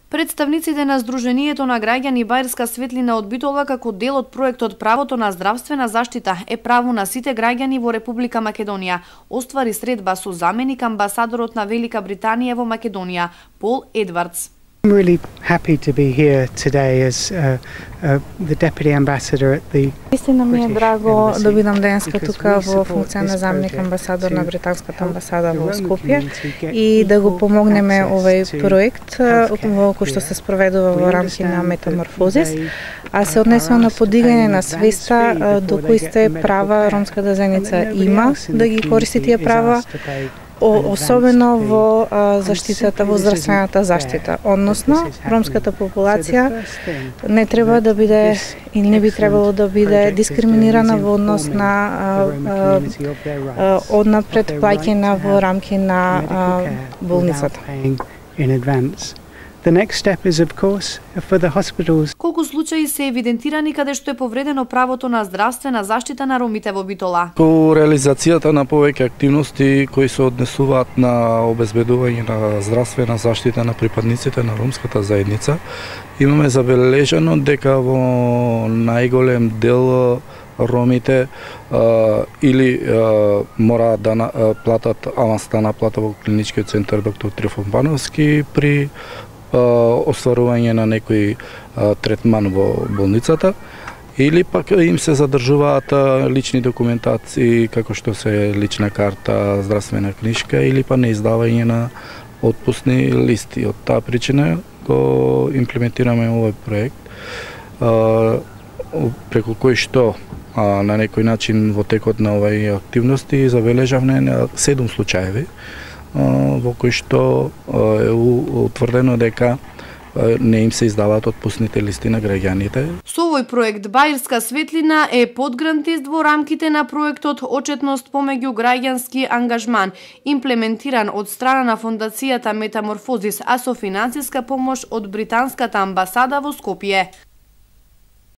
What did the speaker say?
Представниците на Сдруженијето на граѓани Баирска светлина од Битола како дел од проектот Правото на здравствена заштита е право на сите граѓани во Република Македонија оствари средба со заменик амбасадорот на Велика Британија во Македонија, Пол Едвардс. I'm really happy to be here today as the Deputy Ambassador at the Истина ми е драго да бидам денеска тука во функција на заменик амбасадор на британската амбасада во Скопје и да го помогнеме овој проект во кој што се спроведува во рамки на Метаморфозис, а се однесува на подигање на свеста до кои сте права ромската заедница има да ги користи тие права, особено во заштитата, во здравствената заштита, односно ромската популација не треба да биде и не би требало да биде дискриминирана во однос на однапред плаќање во рамки на болницата. The next step is of course for the hospitals. Колку случаи се евидентирани каде што е повредено правото на здравствена заштита на ромите во Битола? По реализацијата на повеќе активности кои се однесуваат на обезбедување на здравствена заштита на припадниците на ромската заедница, имаме забележано дека во најголем дел ромите или мораат да платат авансна наплата во клиничкиот центар доктор Трифон Бановски при остварување на некој третман во болницата, или пак им се задржуваат лични документации како што се лична карта, здравствена книжка или па неиздавање на отпусни листи. Од таа причина го имплементираме овој проект преку кој што на некој начин во текот на овие активности забележавме 7 случаеви во кои што е утврдено дека не им се издаваат отпусните листи на граѓаните. Со овој проект Баирска светлина е подгрантист во рамките на проектот Отчетност помеѓу граѓански ангажман, имплементиран од страна на фондацијата Метаморфозис, а со финансиска помош од британската амбасада во Скопје.